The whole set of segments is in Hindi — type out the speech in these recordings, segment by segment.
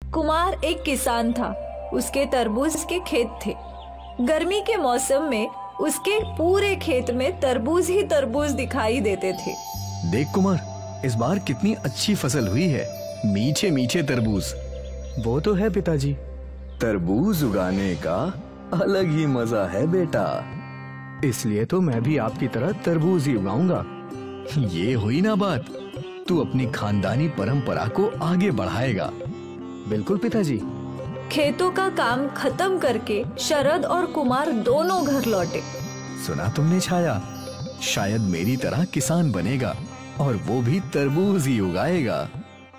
कुमार एक किसान था। उसके तरबूज के खेत थे। गर्मी के मौसम में उसके पूरे खेत में तरबूज ही तरबूज दिखाई देते थे। देख कुमार, इस बार कितनी अच्छी फसल हुई है, मीठे मीठे तरबूज। वो तो है पिताजी, तरबूज उगाने का अलग ही मजा है बेटा। इसलिए तो मैं भी आपकी तरह तरबूज ही उगाऊंगा। ये हुई ना बात, तू अपनी खानदानी परंपरा को आगे बढ़ाएगा। बिल्कुल पिताजी। खेतों का काम खत्म करके शरद और कुमार दोनों घर लौटे। सुना तुमने छाया, शायद मेरी तरह किसान बनेगा और वो भी तरबूज ही उगाएगा।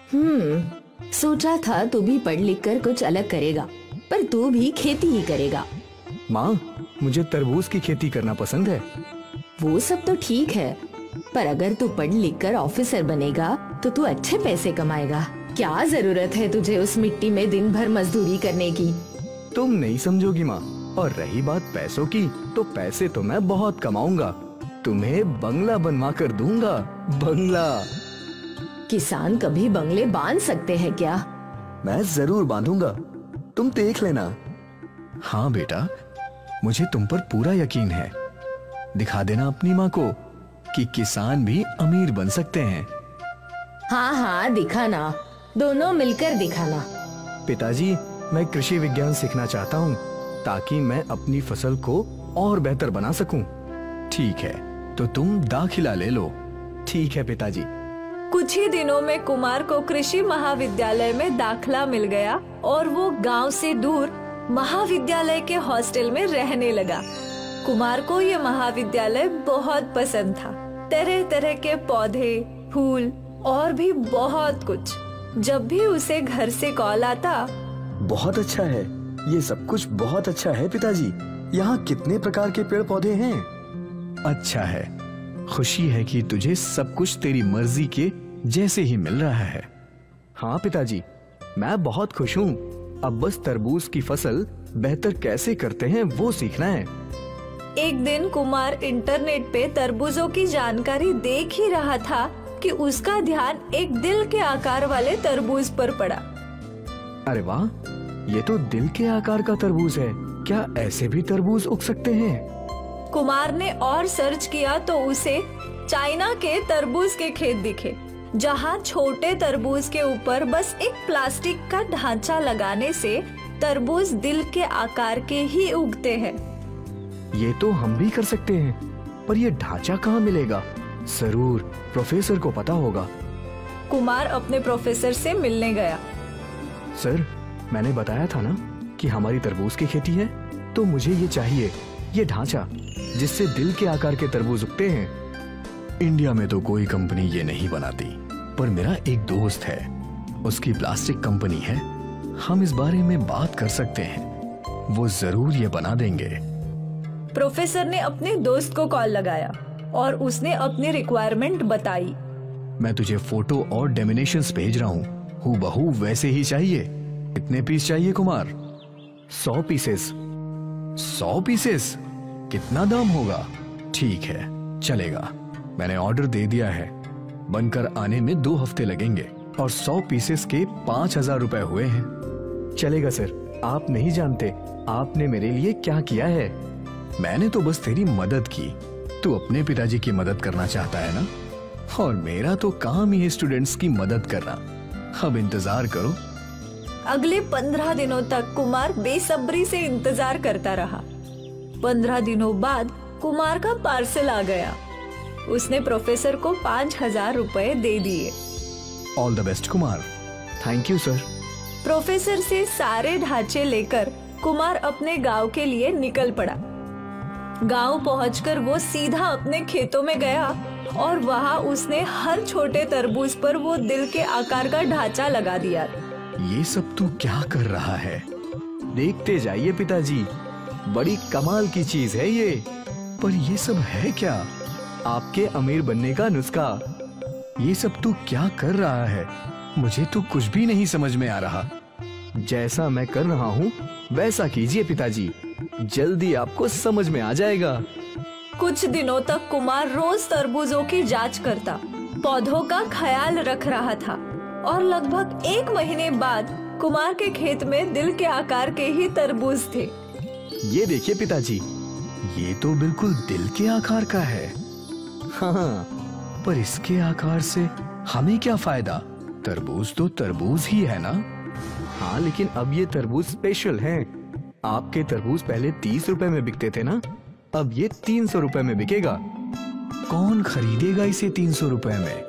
सोचा था तू भी पढ़ लिख कर कुछ अलग करेगा, पर तू भी खेती ही करेगा। माँ, मुझे तरबूज की खेती करना पसंद है। वो सब तो ठीक है, पर अगर तू पढ़ लिख कर ऑफिसर बनेगा तो तू अच्छे पैसे कमाएगा। क्या जरूरत है तुझे उस मिट्टी में दिन भर मजदूरी करने की। तुम नहीं समझोगी माँ। और रही बात पैसों की, तो पैसे तो मैं बहुत कमाऊंगा। तुम्हें बंगला बनवा कर दूंगा, बंगला। किसान कभी बंगले बांध सकते हैं क्या? मैं जरूर बांधूंगा, तुम देख लेना। हाँ बेटा, मुझे तुम पर पूरा यकीन है। दिखा देना अपनी माँ को कि किसान भी अमीर बन सकते हैं। हाँ हाँ दिखाना, दोनों मिलकर दिखाना। पिताजी, मैं कृषि विज्ञान सीखना चाहता हूँ ताकि मैं अपनी फसल को और बेहतर बना सकूं। ठीक है, तो तुम दाखिला ले लो। ठीक है पिताजी। कुछ ही दिनों में कुमार को कृषि महाविद्यालय में दाखला मिल गया और वो गांव से दूर महाविद्यालय के हॉस्टल में रहने लगा। कुमार को ये महाविद्यालय बहुत पसंद था। तरह तरह के पौधे, फूल और भी बहुत कुछ। जब भी उसे घर से कॉल आता, बहुत अच्छा है, ये सब कुछ बहुत अच्छा है पिताजी। यहाँ कितने प्रकार के पेड़ पौधे हैं। अच्छा है, खुशी है कि तुझे सब कुछ तेरी मर्जी के जैसे ही मिल रहा है। हाँ पिताजी, मैं बहुत खुश हूँ। अब बस तरबूज की फसल बेहतर कैसे करते हैं वो सीखना है। एक दिन कुमार इंटरनेट पे तरबूजों की जानकारी देख ही रहा था कि उसका ध्यान एक दिल के आकार वाले तरबूज पर पड़ा। अरे वाह, ये तो दिल के आकार का तरबूज है। क्या ऐसे भी तरबूज उग सकते हैं? कुमार ने और सर्च किया तो उसे चाइना के तरबूज के खेत दिखे, जहाँ छोटे तरबूज के ऊपर बस एक प्लास्टिक का ढांचा लगाने से तरबूज दिल के आकार के ही उगते हैं। ये तो हम भी कर सकते हैं, पर ये ढांचा कहाँ मिलेगा? जरूर प्रोफेसर को पता होगा। कुमार अपने प्रोफेसर से मिलने गया। सर, मैंने बताया था ना कि हमारी तरबूज की खेती है, तो मुझे ये चाहिए, ये ढांचा जिससे दिल के आकार के तरबूज उगते हैं। इंडिया में तो कोई कंपनी ये नहीं बनाती, पर मेरा एक दोस्त है, उसकी प्लास्टिक कंपनी है। हम इस बारे में बात कर सकते हैं, वो जरूर ये बना देंगे। प्रोफेसर ने अपने दोस्त को कॉल लगाया और उसने अपनी रिक्वायरमेंट बताई। मैं तुझे फोटो और डेमिनेशंस भेज रहा हूँ, हूबहू वैसे ही चाहिए। कितने पीस चाहिए कुमार? 100 पीसेस। 100 पीसेस? कितना दाम होगा? ठीक है, चलेगा, मैंने ऑर्डर दे दिया है। बनकर आने में 2 हफ्ते लगेंगे और 100 पीसेस के 5000 रुपए हुए हैं। चलेगा सर, आप नहीं जानते आपने मेरे लिए क्या किया है। मैंने तो बस तेरी मदद की, तू अपने पिताजी की मदद करना चाहता है ना, और मेरा तो काम ही है स्टूडेंट्स की मदद करना। अब इंतजार करो। अगले 15 दिनों तक कुमार बेसब्री से इंतजार करता रहा। 15 दिनों बाद कुमार का पार्सल आ गया। उसने प्रोफेसर को 5000 रुपए दे दिए। All the best Kumar. Thank you sir. Professor से सारे ढांचे लेकर कुमार अपने गांव के लिए निकल पड़ा। गांव पहुंचकर वो सीधा अपने खेतों में गया और वहां उसने हर छोटे तरबूज पर वो दिल के आकार का ढांचा लगा दिया। ये सब तू क्या कर रहा है? देखते जाइए पिताजी, बड़ी कमाल की चीज है ये। पर ये सब है क्या? आपके अमीर बनने का नुस्खा। ये सब तू क्या कर रहा है? मुझे तो कुछ भी नहीं समझ में आ रहा। जैसा मैं कर रहा हूँ वैसा कीजिए पिताजी, जल्दी आपको समझ में आ जाएगा। कुछ दिनों तक कुमार रोज तरबूजों की जांच करता, पौधों का ख्याल रख रहा था और लगभग 1 महीने बाद कुमार के खेत में दिल के आकार के ही तरबूज थे। ये देखिए पिताजी, ये तो बिल्कुल दिल के आकार का है। हाँ, पर इसके आकार से हमें क्या फायदा? तरबूज तो तरबूज ही है ना। हाँ, लेकिन अब ये तरबूज स्पेशल हैं। आपके तरबूज पहले 30 रुपए में बिकते थे ना, अब ये 300 रुपए में बिकेगा। कौन खरीदेगा इसे 300 रुपए में?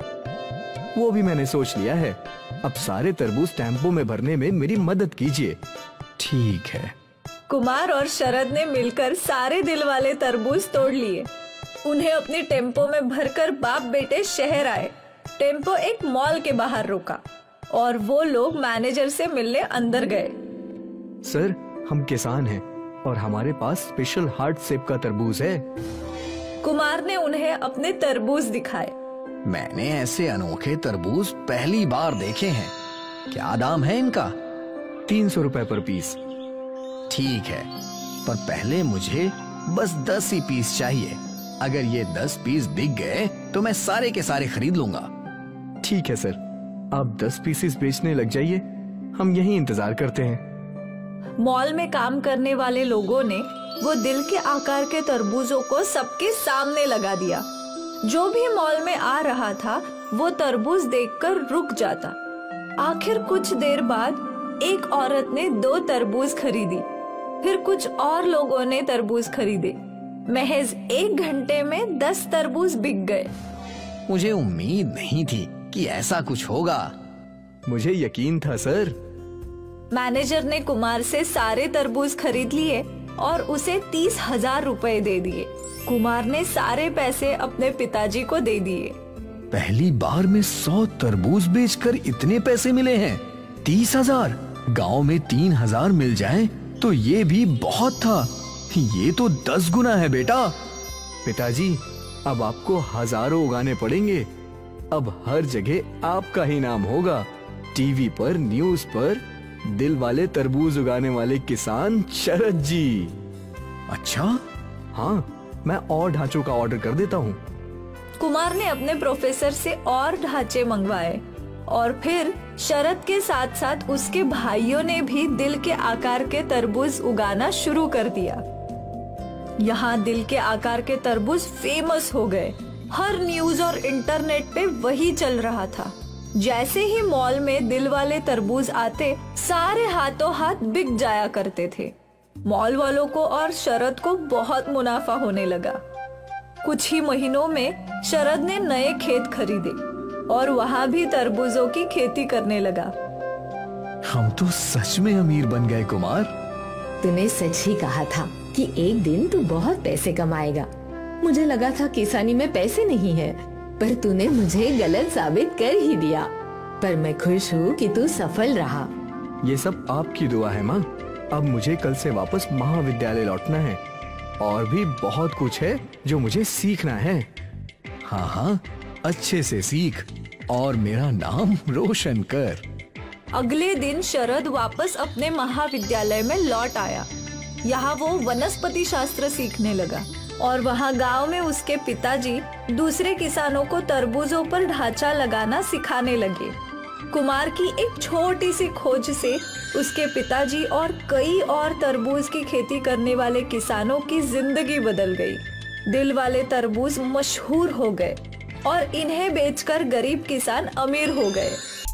वो भी मैंने सोच लिया है। अब सारे तरबूज टेम्पो में भरने में मेरी मदद कीजिए। ठीक है। कुमार और शरद ने मिलकर सारे दिल वाले तरबूज तोड़ लिए। उन्हें अपने टेम्पो में भरकर बाप बेटे शहर आए। टेम्पो एक मॉल के बाहर रुका और वो लोग मैनेजर से मिलने अंदर गए। सर, हम किसान हैं और हमारे पास स्पेशल हार्ट शेप का तरबूज है। कुमार ने उन्हें अपने तरबूज दिखाए। मैंने ऐसे अनोखे तरबूज पहली बार देखे हैं। क्या दाम है इनका? 300 रुपए पर पीस। ठीक है, पर पहले मुझे बस 10 ही पीस चाहिए। अगर ये 10 पीस बिक गए तो मैं सारे के सारे खरीद लूंगा। ठीक है सर, आप 10 पीसेस बेचने लग जाइए, हम यहीं इंतजार करते हैं। मॉल में काम करने वाले लोगों ने वो दिल के आकार के तरबूजों को सबके सामने लगा दिया। जो भी मॉल में आ रहा था वो तरबूज देखकर रुक जाता। आखिर कुछ देर बाद एक औरत ने 2 तरबूज खरीदी। फिर कुछ और लोगों ने तरबूज खरीदे। महज 1 घंटे में 10 तरबूज बिक गए। मुझे उम्मीद नहीं थी कि ऐसा कुछ होगा। मुझे यकीन था सर। मैनेजर ने कुमार से सारे तरबूज खरीद लिए और उसे 30,000 रुपए दे दिए। कुमार ने सारे पैसे अपने पिताजी को दे दिए। पहली बार में 100 तरबूज बेचकर इतने पैसे मिले हैं। 30,000। गांव में 3,000 मिल जाएं तो ये भी बहुत था। ये तो 10 गुना है बेटा। पिताजी, अब आपको हजारों उगाने पड़ेंगे। अब हर जगह आपका ही नाम होगा। टीवी पर, न्यूज पर, दिल वाले तरबूज उगाने वाले किसान शरद जी। अच्छा? हाँ, मैं और ढांचों का ऑर्डर कर देता हूँ। कुमार ने अपने प्रोफेसर से और ढांचे मंगवाए और फिर शरद के साथ साथ उसके भाइयों ने भी दिल के आकार के तरबूज उगाना शुरू कर दिया। यहाँ दिल के आकार के तरबूज फेमस हो गए। हर न्यूज और इंटरनेट पे वही चल रहा था। जैसे ही मॉल में दिल वाले तरबूज आते, सारे हाथों हाथ बिक जाया करते थे। मॉल वालों को और शरद को बहुत मुनाफा होने लगा। कुछ ही महीनों में शरद ने नए खेत खरीदे और वहाँ भी तरबूजों की खेती करने लगा। हम तो सच में अमीर बन गए कुमार। तूने सच ही कहा था कि एक दिन तू बहुत पैसे कमाएगा। मुझे लगा था किसानी में पैसे नहीं है, पर तूने मुझे गलत साबित कर ही दिया। पर मैं खुश हूँ कि तू सफल रहा। ये सब आपकी दुआ है माँ। अब मुझे कल से वापस महाविद्यालय लौटना है और भी बहुत कुछ है जो मुझे सीखना है। हाँ हाँ, अच्छे से सीख और मेरा नाम रोशन कर। अगले दिन शरद वापस अपने महाविद्यालय में लौट आया। यहाँ वो वनस्पति शास्त्र सीखने लगा और वहाँ गांव में उसके पिताजी दूसरे किसानों को तरबूजों पर ढांचा लगाना सिखाने लगे। कुमार की एक छोटी सी खोज से उसके पिताजी और कई और तरबूज की खेती करने वाले किसानों की जिंदगी बदल गई। दिल वाले तरबूज मशहूर हो गए और इन्हें बेचकर गरीब किसान अमीर हो गए।